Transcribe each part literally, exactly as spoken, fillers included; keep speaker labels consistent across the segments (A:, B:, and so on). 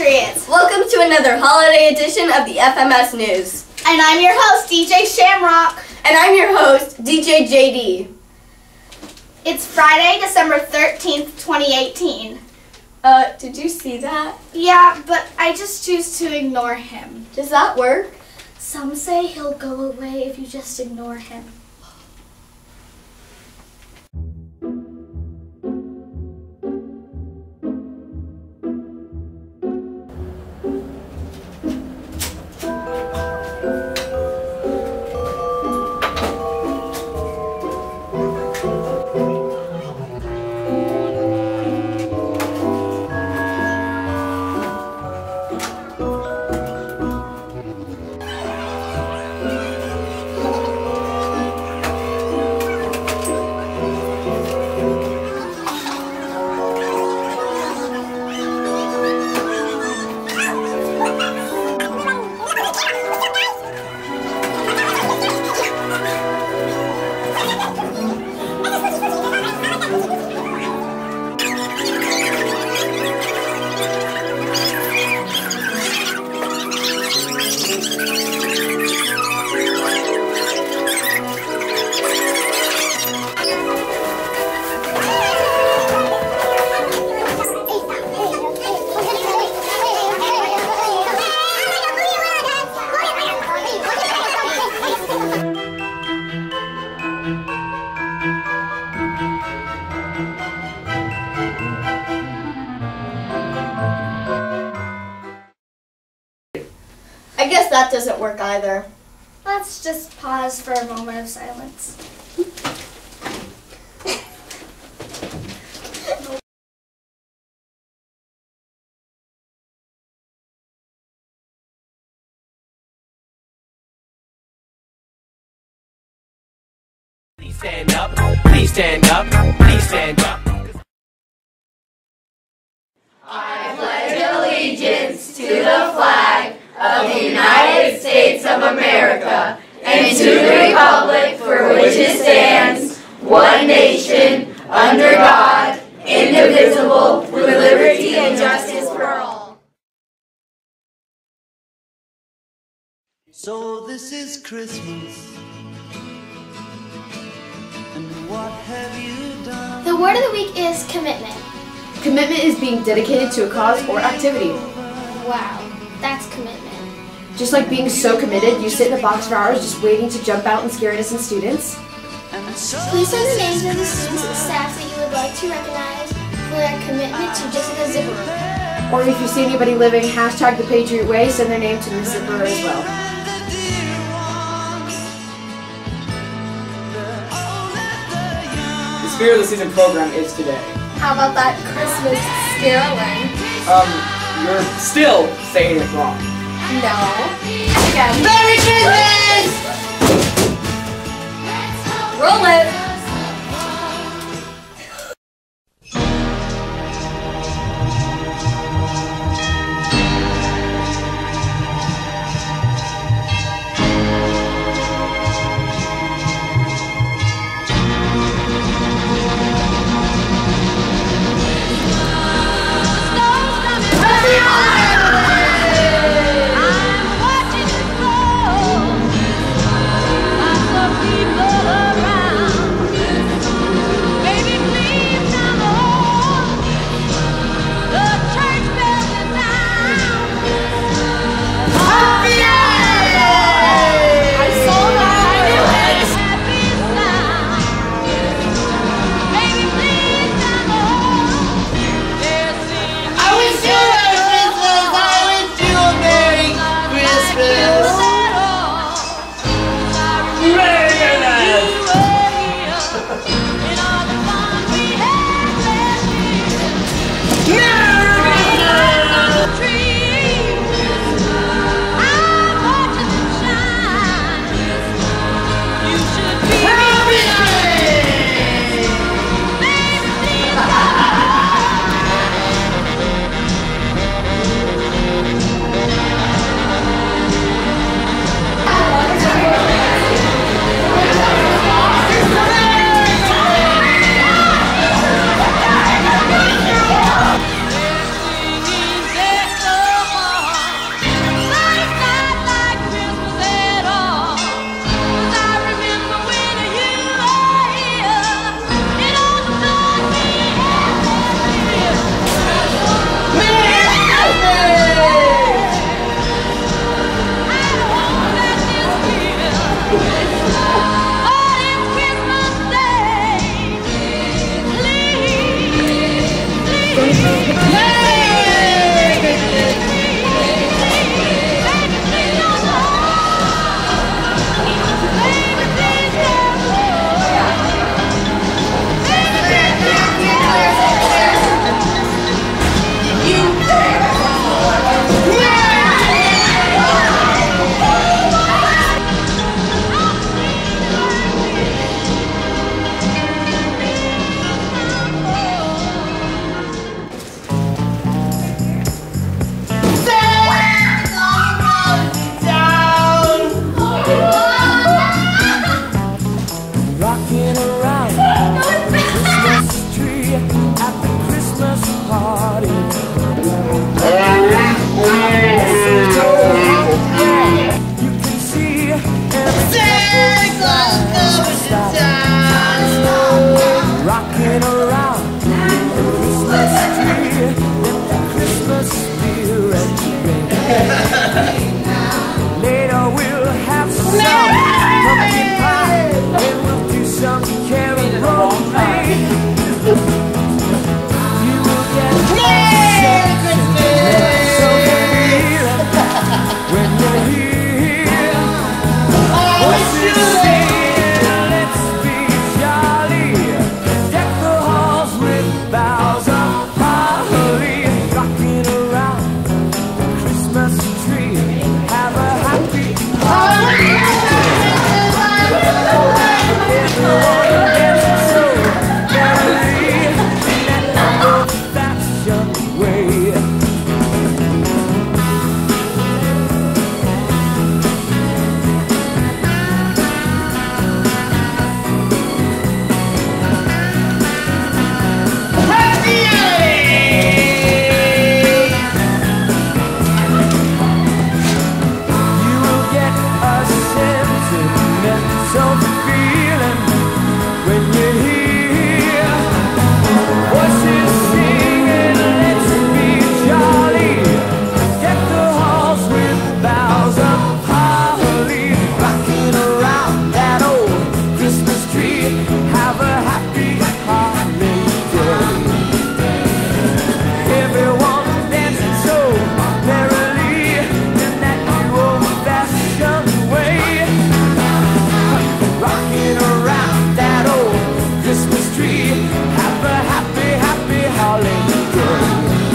A: Patriots!
B: Welcome to another holiday edition of the F M S News.
A: And I'm your host, D J Shamrock.
B: And I'm your host, D J J D.
A: It's Friday, December thirteenth, twenty eighteen.
B: Uh, did you see that?
A: Yeah, but I just choose to ignore him.
B: Does that work?
A: Some say he'll go away if you just ignore him.
B: I guess that doesn't work either.
A: Let's just pause for a moment of silence.
C: Please stand up, please stand up, please stand up.
B: I pledge allegiance to the flag of the United States of America and to the republic for which it stands, one nation, under God, indivisible, with liberty and justice for all.
D: So this is Christmas, and what have you done?
A: The word of the week is commitment.
E: Commitment is being dedicated to a cause or activity.
A: Wow, that's commitment.
E: Just like being so committed, you sit in a box for hours just waiting to jump out and scare innocent students.
D: And so
A: Please send the names of the students and staff that you would like to recognize for their commitment to Jessica Zipperer.
E: Or if you see anybody living hashtag the Patriot Way, send their name to Miss Zipper as well.
F: The Spirit of the Season program is today.
B: How about that Christmas caroling?
F: Um, you're still saying it wrong.
B: No. Again.
A: Merry Christmas!
B: Roll it!
G: People around party. You can see Santa Claus coming to town, rocking around the Christmas tree. Let the Christmas spirit ring. Later we'll have some pumpkin pie, and we'll do some carol rolling. You will get Merry Christmas so feeling when you're here. What's this singing? Let's be jolly. Deck the halls with boughs of holly, rocking around the Christmas tree. Have a happy holiday. Everyone dancing so merrily in that old-fashioned way. Happy You will get a sentimental feeling when you're here. Voices singing, let's be jolly. Deck the halls with boughs of holly, rocking around that old Christmas tree. Have a happy holiday. Everyone dancing so merrily in that new old-fashioned way, rocking around that old Christmas tree. Have a happy, happy holiday.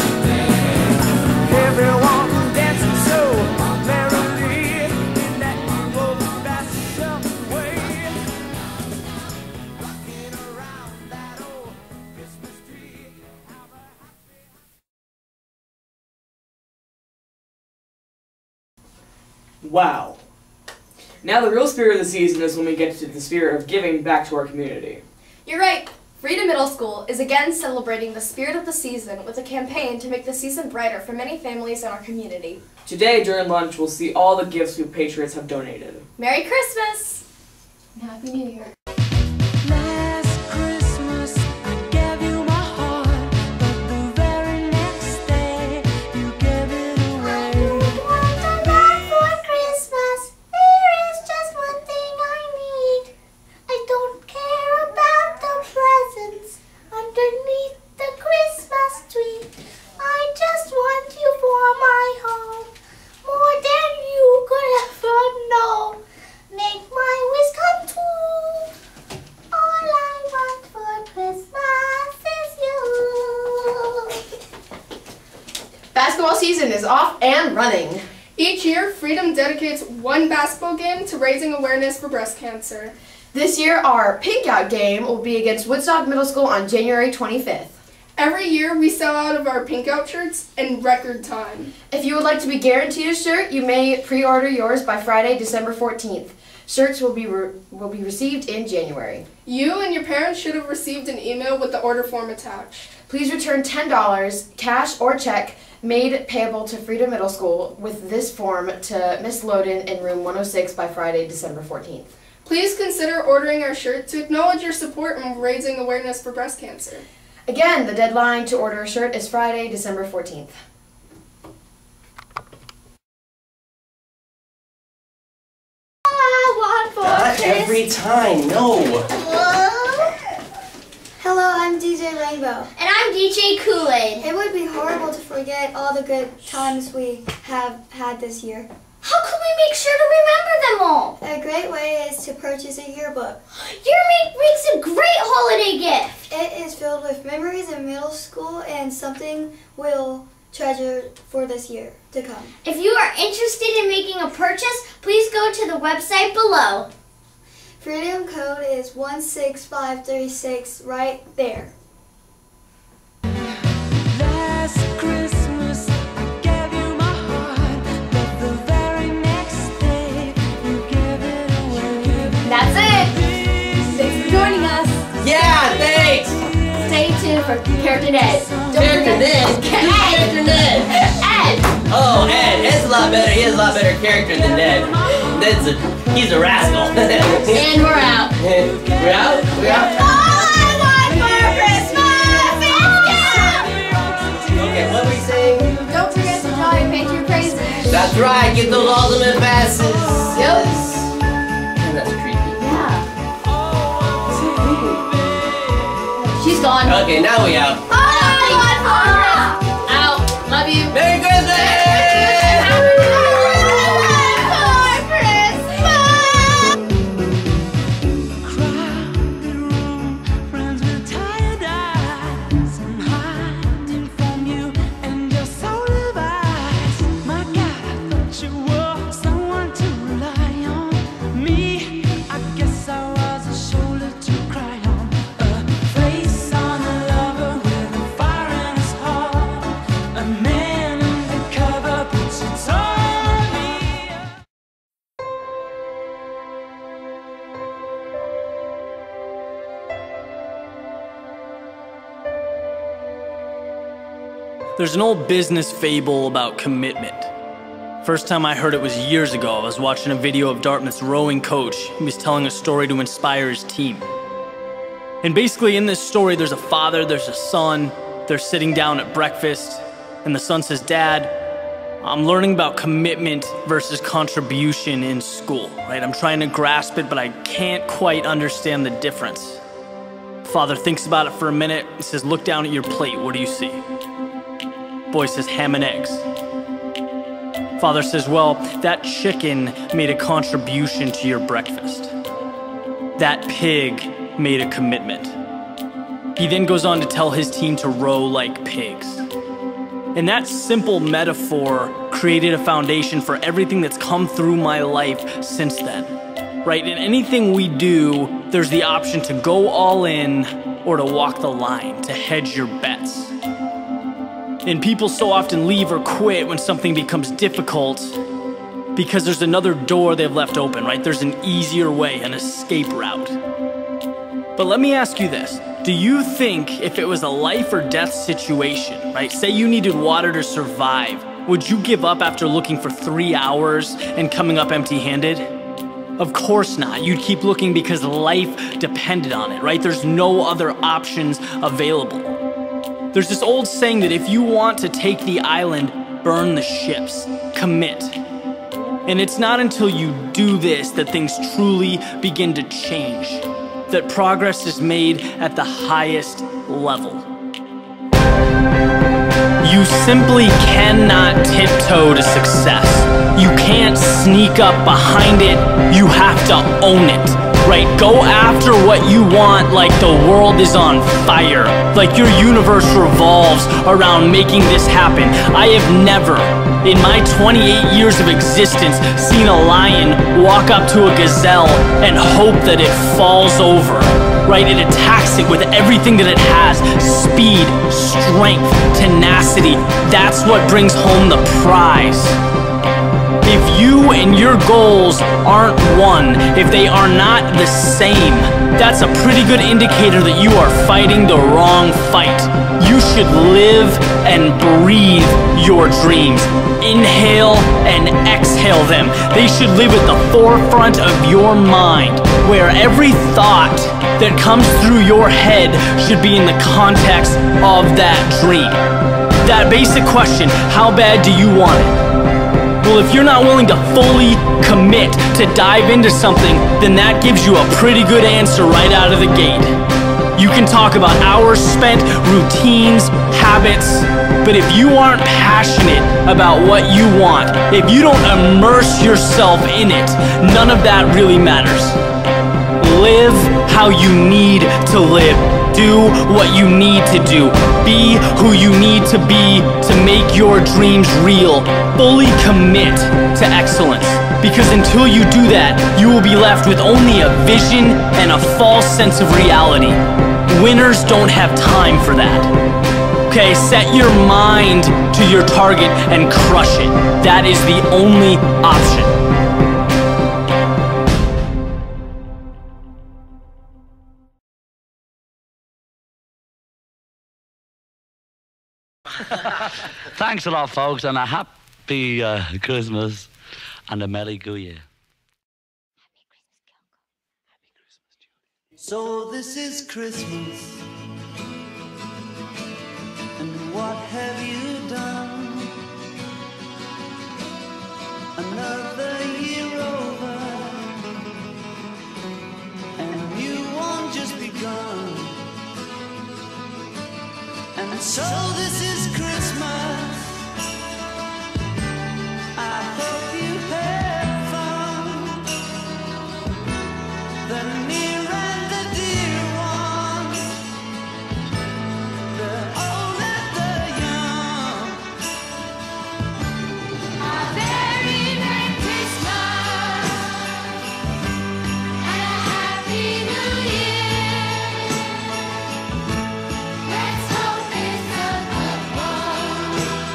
G: Everyone dancing so merrily in that new old-fashioned way, rocking around that old Christmas tree. Have a happy.
F: Wow. Now the real spirit of the season is when we get to the spirit of giving back to our community.
H: You're right. Freedom Middle School is again celebrating the spirit of the season with a campaign to make the season brighter for many families in our community.
F: Today during lunch we'll see all the gifts we patriots have donated.
H: Merry Christmas! And Happy New Year.
G: Last Christmas I gave you my heart, but the very next day you gave it away.
A: Want a lot for Christmas. There is just one thing I need. I don't care about the presents underneath the Christmas tree. I just want you for my home, more than you could ever know. Make my wish come true. All I want for Christmas is you.
E: Basketball season is off and running.
H: Each year, Freedom dedicates one basketball game to raising awareness for breast cancer.
E: This year, our Pink Out game will be against Woodstock Middle School on January twenty-fifth.
H: Every year, we sell out of our Pink Out shirts in record time.
E: If you would like to be guaranteed a shirt, you may pre-order yours by Friday, December fourteenth. Shirts will be re will be received in January.
H: You and your parents should have received an email with the order form attached.
E: Please return ten dollars, cash or check, made payable to Freedom Middle School with this form to Miss Loden in room one oh six by Friday, December fourteenth.
H: Please consider ordering our shirt to acknowledge your support in raising awareness for breast cancer.
E: Again, the deadline to order a shirt is Friday, December fourteenth.
I: Not every time, no.
A: Hello, I'm D J Rainbow.
B: And I'm D J Kool-Aid.
A: It would be horrible to forget all the good times we have had this year.
B: How can we make sure to remember them all?
A: A great way is to purchase a yearbook.
B: Your mate makes a great holiday gift.
A: It is filled with memories of middle school and something we'll treasure for this year to come.
B: If you are interested in making a purchase, please go to the website below.
A: Freedom code is one six five three six right there.
G: Last Christmas I gave you my heart, but the very next day you gave it away.
H: That's it! Thanks for joining us.
I: Yeah, thanks.
H: Stay tuned for Care Today. Don't
I: Care
H: forget-
I: Today. character than Ned. Ned's a, he's a rascal.
B: And we're out.
I: We're out? We're out? Okay, what are we saying?
H: Don't forget to draw your paint your praises.
I: That's right, get those ultimate passes.
H: Yep.
I: And that's creepy.
H: Yeah. So creepy. She's gone.
I: Okay, now we out.
H: Oh, out. Love you.
I: Merry Christmas!
J: There's an old business fable about commitment. First time I heard it was years ago. I was watching a video of Dartmouth's rowing coach. He was telling a story to inspire his team. And basically in this story, there's a father, there's a son, they're sitting down at breakfast, and the son says, "Dad, I'm learning about commitment versus contribution in school, right? I'm trying to grasp it, but I can't quite understand the difference." Father thinks about it for a minute. He says, "Look down at your plate. What do you see?" Boy says, "Ham and eggs." Father says, "Well, that chicken made a contribution to your breakfast. That pig made a commitment." He then goes on to tell his team to row like pigs. And that simple metaphor created a foundation for everything that's come through my life since then. Right? In anything we do, there's the option to go all in or to walk the line, to hedge your bets. And people so often leave or quit when something becomes difficult because there's another door they've left open, right? There's an easier way, an escape route. But let me ask you this. Do you think if it was a life or death situation, right? Say you needed water to survive, would you give up after looking for three hours and coming up empty-handed? Of course not. You'd keep looking because life depended on it, right? There's no other options available. There's this old saying that if you want to take the island, burn the ships, commit. And it's not until you do this that things truly begin to change, that progress is made at the highest level. You simply cannot tiptoe to success. You can't sneak up behind it. You have to own it. Right? Go after what you want like the world is on fire. Like your universe revolves around making this happen. I have never, in my twenty-eight years of existence, seen a lion walk up to a gazelle and hope that it falls over. Right? It attacks it with everything that it has. Speed, strength, tenacity. That's what brings home the prize. If you and your goals aren't one, if they are not the same, that's a pretty good indicator that you are fighting the wrong fight. You should live and breathe your dreams. Inhale and exhale them. They should live at the forefront of your mind, where every thought that comes through your head should be in the context of that dream. That basic question, how bad do you want it? Well, if you're not willing to fully commit to dive into something, then that gives you a pretty good answer right out of the gate. You can talk about hours spent, routines, habits, but if you aren't passionate about what you want, if you don't immerse yourself in it, none of that really matters. Live how you need to live. Do what you need to do. Be who you need to be to make your dreams real. Fully commit to excellence. Because until you do that, you will be left with only a vision and a false sense of reality. Winners don't have time for that. Okay, set your mind to your target and crush it. That is the only option.
K: Thanks a lot, folks, and a happy uh, Christmas. and a Merry Go Year.
D: So this is Christmas, and what have you done? Another year over, and a new one just begun. And so this is Christmas. I hope you had fun. The near and the dear ones, the old and the young.
G: A very Merry Christmas and a Happy New Year. Let's hope it's a good one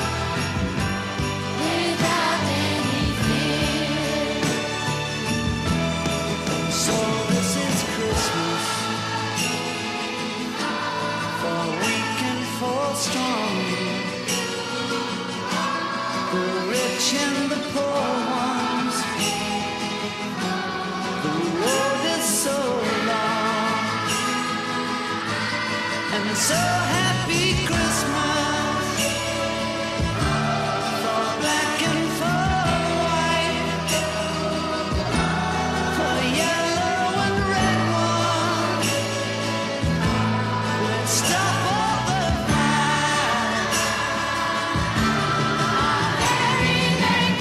G: without any fear.
D: So this is Christmas, for weak and for strong, the rich and the poor ones. The road is so long, and so happy Christmas for black and for white, for yellow and red ones. Let's stop all the fights.
G: Very Merry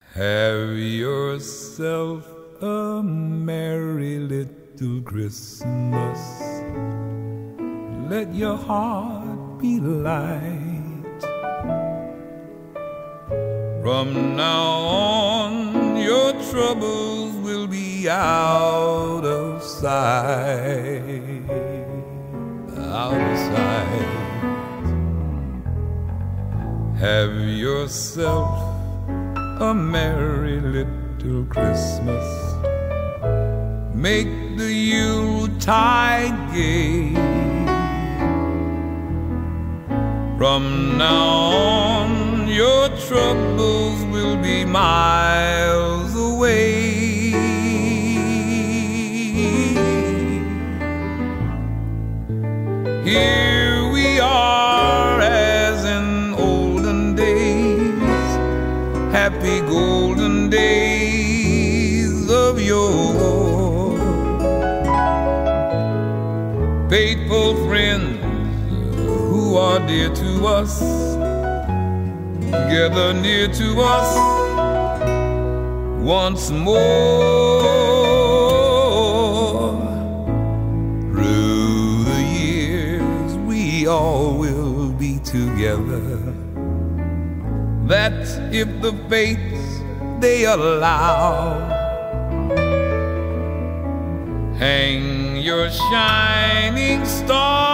K: Have yourself a merry little Christmas. Let your heart be light. From now on, your troubles will be out of sight. Out of sight. Have yourself a merry little Christmas. Make the Yuletide gay. From now on, your troubles will be miles away. Here we are as in olden days, happy golden days of yore. Faithful friends who are dear to us, gather near to us once more. Through the years we all will be together. That if the fates they allow, hang your shining star